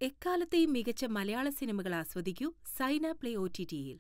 എക്കാലത്തെയും മികച്ച മലയാള സിനിമകൾ ആസ്വദിക്കൂ സൈന പ്ലേ OTT-യിൽ.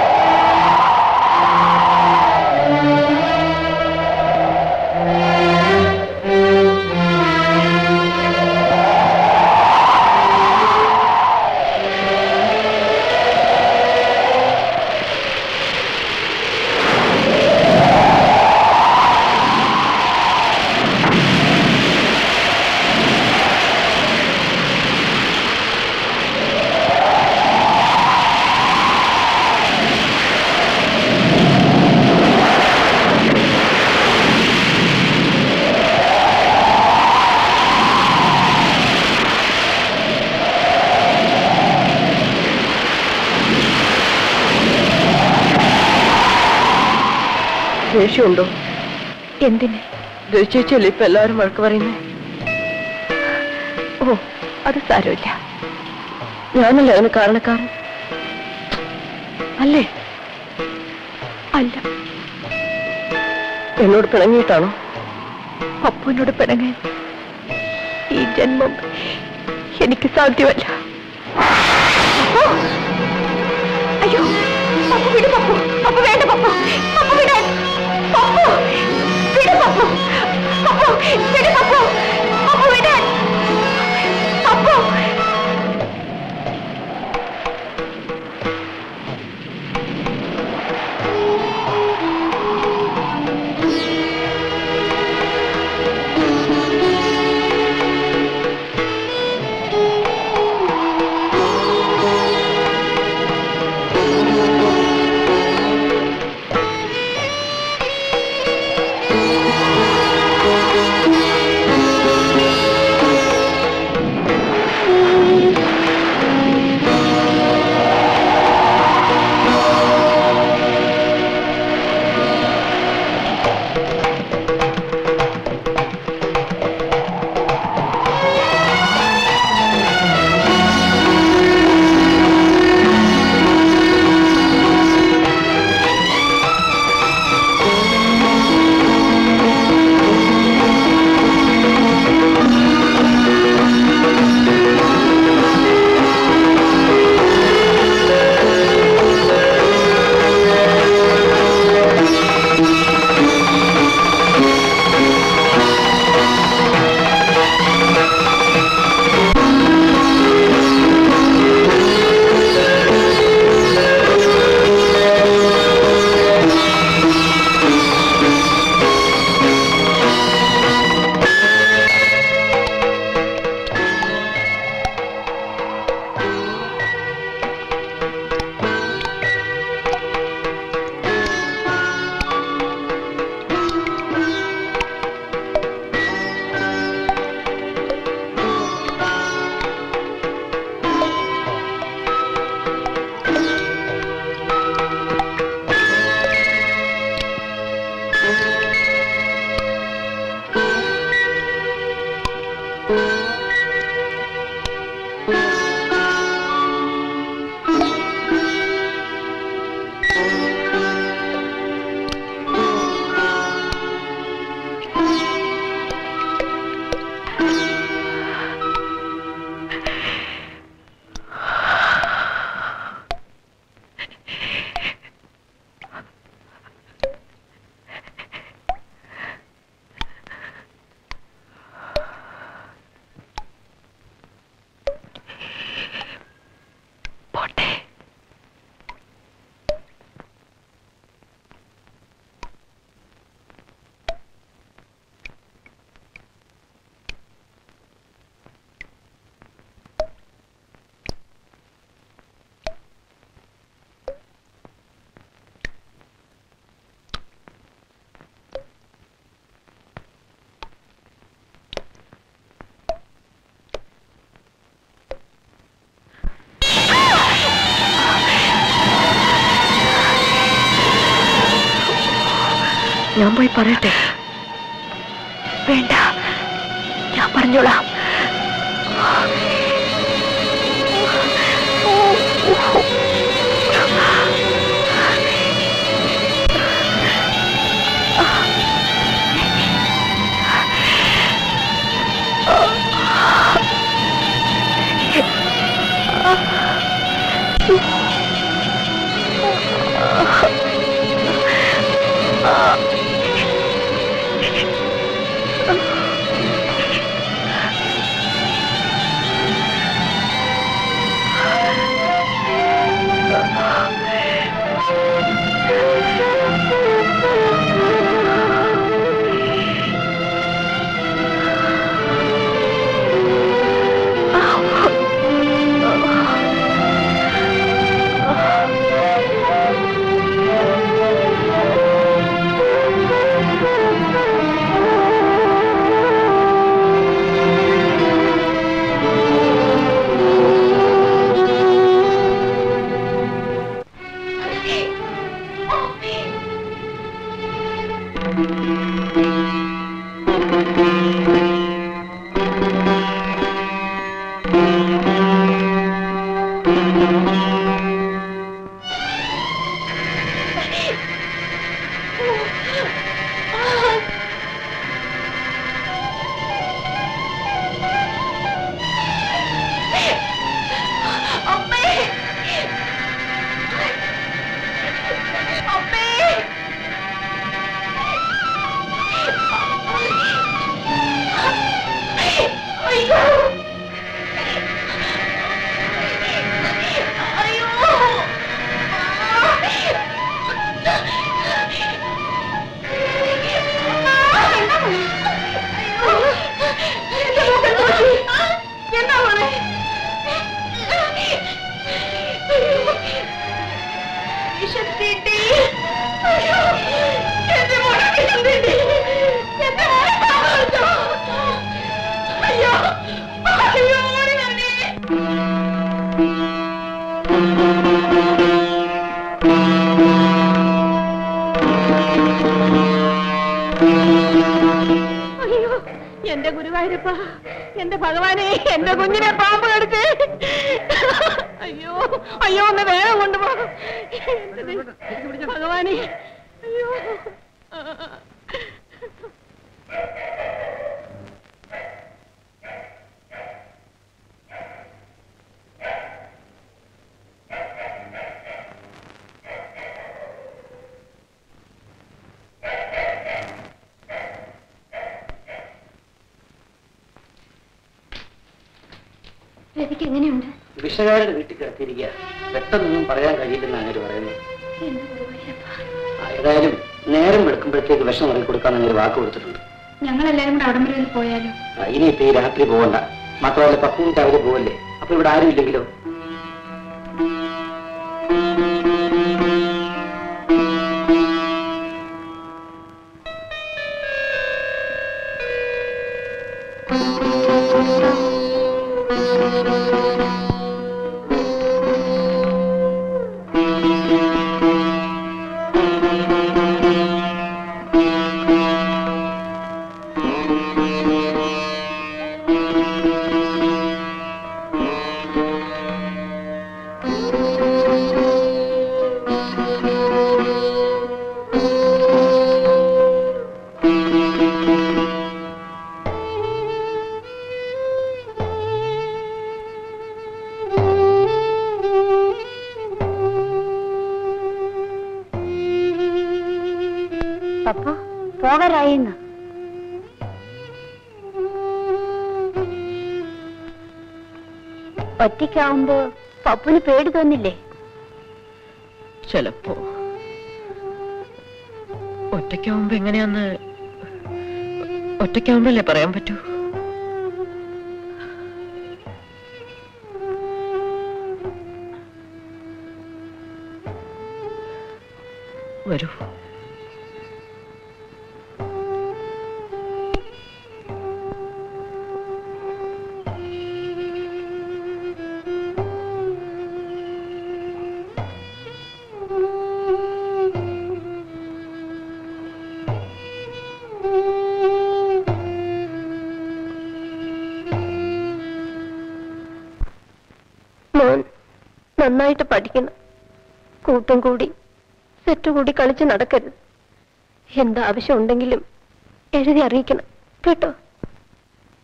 ദേഷ്യമുണ്ടോ? എന്തിന്? ദേഷ്യമല്ലേ ഇപ്പൊ എല്ലാവരും വഴക്ക് പറയുന്നേ? ഓ, അത് സാരമില്ല. ഞാനല്ലേ അതിന് കാരണക്കാരൻ അല്ലേ? അല്ല. എന്നോട് പിണങ്ങിയിട്ടാണോ? അപ്പുവിനോട് പിണങ്ങാൻ ഈ ജന്മം എനിക്ക് സാധ്യമല്ല. അയ്യോ, പപ്പു വിട്, പപ്പു, പപ്പു വേണ്ട, പപ്പു, പപ്പു വിടാൻ, പപ്പു വിട്, പപ്പു, പപ്പു വിട്, പപ്പു, പപ്പു വിടാൻ, പപ്പു. ഞാൻ പോയി പറയട്ടെ? വേണ്ട, ഞാൻ പറഞ്ഞോളാം. എന്റെ ഗുരുവായൂരപ്പ, എന്റെ ഭഗവാനെ, എന്റെ കുഞ്ഞിനെ പാമ്പ് കടിച്ച്. അയ്യോ അയ്യോ, ഒന്ന് വേഗം കൊണ്ടുപോകും ഭഗവാനെ. അയ്യോ എങ്ങനെയുണ്ട്? വിഷകാരുടെ വീട്ടിൽ കിടത്തിയിരിക്കുക. പെട്ടെന്നൊന്നും പറയാൻ കഴിയില്ലെന്ന് അങ്ങനെ പറയുന്നു. ഏതായാലും നേരം വെളുക്കുമ്പോഴത്തേക്ക് വിഷം ഇറങ്ങി കൊടുക്കാൻ അങ്ങനെ വാക്ക് കൊടുത്തിട്ടുണ്ട്. ഞങ്ങളെല്ലാരും കൂടെ അവിടം വരെ പോയാലോ? ഇനിയിപ്പോ ഈ രാത്രി പോകണ്ട. മാത്രമല്ല 10 മിനിറ്റ് അവര് പോവല്ലേ. അപ്പൊ ഇവിടെ ആരും ഇല്ലെങ്കിലോ? പോകാറായിന്ന്. ഒറ്റയ്ക്കാവുമ്പോ പപ്പുന് പേടി തോന്നില്ലേ? ചിലപ്പോ. ഒറ്റയ്ക്കാവുമ്പോ എങ്ങനെയാന്ന് ഒറ്റയ്ക്കാവുമ്പല്ലേ പറയാൻ പറ്റൂ. വരൂ. നന്നായിട്ട് പഠിക്കണം. കൂട്ടും കൂടി സെറ്റ് കൂടി കളിച്ച് നടക്കരുത്. എന്താവശ്യം ഉണ്ടെങ്കിലും എഴുതി അറിയിക്കണം കേട്ടോ.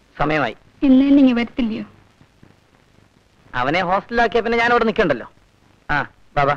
സമയമായി. ഇന്നലെ നീ വരത്തില്ലയോ? അവനെ ഹോസ്റ്റലിലാക്കിയ പിന്നെ ഞാൻ അവിടെ നിൽക്കണ്ടല്ലോ. ആ ബാബാ.